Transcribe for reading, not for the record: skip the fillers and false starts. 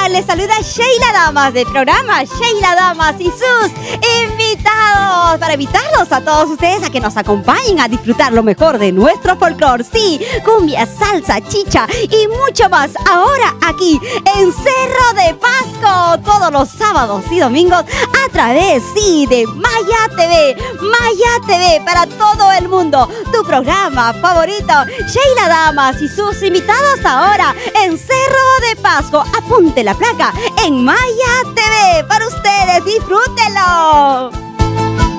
Les saluda Sheila Damas del programa Sheila Damas y sus invitados, para invitarlos a todos ustedes a que nos acompañen a disfrutar lo mejor de nuestro folclore. Sí, cumbia, salsa, chicha y mucho más. Ahora aquí en Cerro de Pasco, todos los sábados y domingos a través, sí, de Maya TV. Maya TV para todo el mundo. Tu programa favorito, Sheila Damas y sus invitados ahora en Cerro de Pasco. Apunte la placa en Maya TV para ustedes. Disfrútenlo.